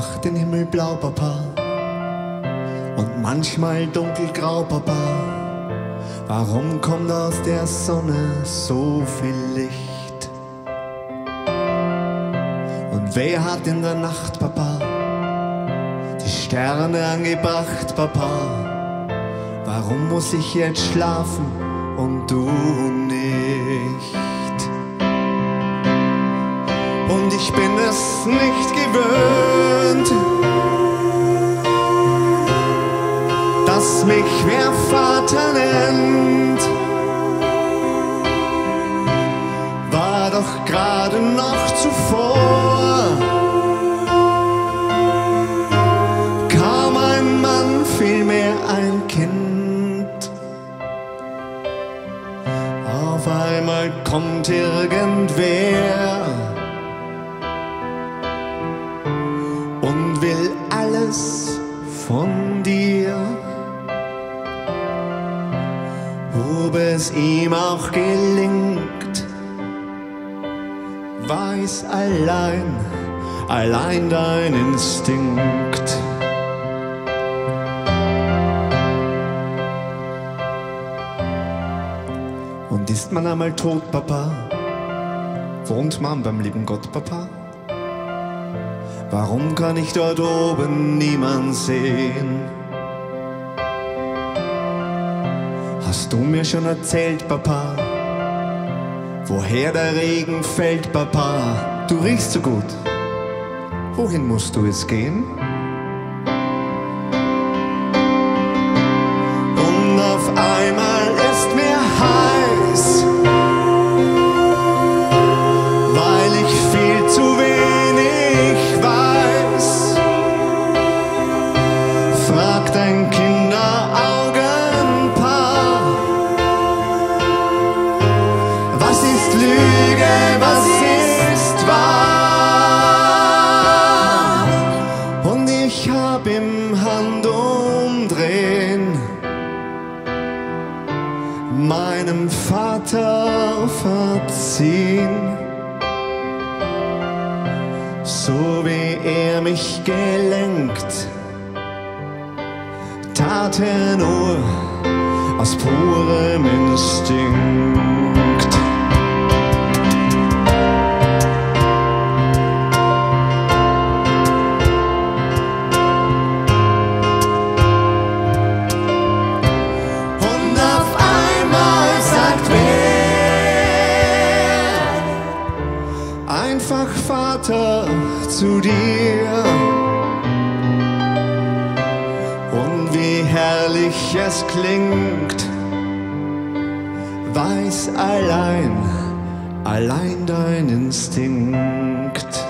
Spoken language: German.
macht den Himmel blau, Papa, und manchmal dunkelgrau, Papa. Warum kommt aus der Sonne so viel Licht? Und wer hat in der Nacht, Papa, die Sterne angebracht, Papa? Warum muss ich jetzt schlafen und du nicht? Und ich bin es nicht gewöhnt, dass mich wer Vater nennt. War doch gerade noch zuvor kaum ein Mann, vielmehr ein Kind. Auf einmal kommt irgendwer und will alles von dir. Ob es ihm auch gelingt, weiß allein dein Instinkt. Und ist man einmal tot, Papa, wohnt man beim lieben Gott, Papa? Warum kann ich dort oben niemand sehen? Hast du mir schon erzählt, Papa, woher der Regen fällt, Papa? Du riechst so gut. Wohin musst du jetzt gehen? Und auf einmal ist mir heiß, weil ich viel zu wenig weiß. Fragt ein Kinderaugenpaar, was ist Lüge, was ist wahr? Und ich hab im Handumdrehen meinem Vater verziehen, so wie er mich gelenkt, tat er nur aus purem Instinkt. Und auf einmal sagt wer einfach Vater zu dir. Und wie herrlich es klingt, weiß allein dein Instinkt.